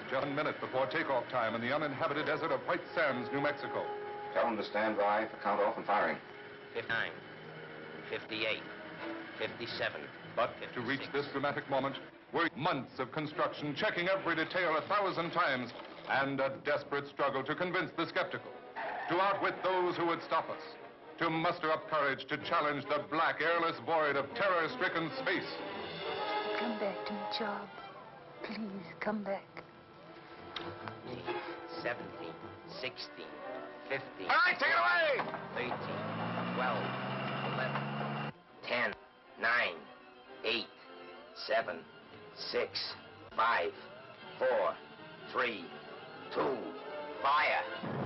Just 1 minute before takeoff time in the uninhabited desert of White Sands, New Mexico. Tell them to stand by for count-off and firing. 59, 58, 57. But 56. To reach this dramatic moment were months of construction, checking every detail 1,000 times, and a desperate struggle to convince the skeptical, to outwit those who would stop us, to muster up courage to challenge the black, airless void of terror-stricken space. Come back to me, Charles. Please, come back. 17, 16, 15. All right, take it away! 13, 12, 11, 10, 9, 8, 7, 6, 5, 4, 3, 2, fire!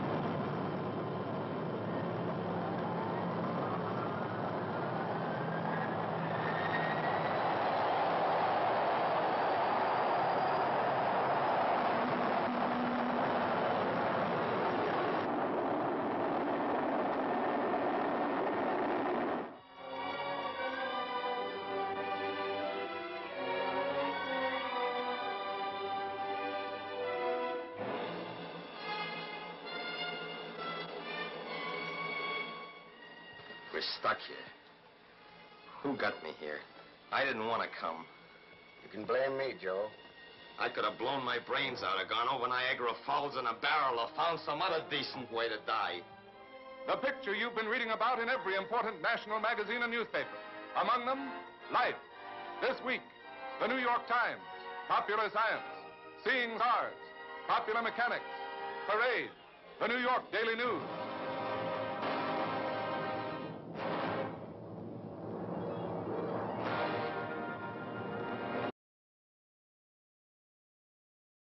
We're stuck here. Who got me here? I didn't want to come. You can blame me, Joe. I could have blown my brains out or gone over Niagara Falls in a barrel or found some other decent way to die. The picture you've been reading about in every important national magazine and newspaper. Among them, Life. This week, the New York Times, Popular Science, Seeing Stars, Popular Mechanics, Parade, the New York Daily News.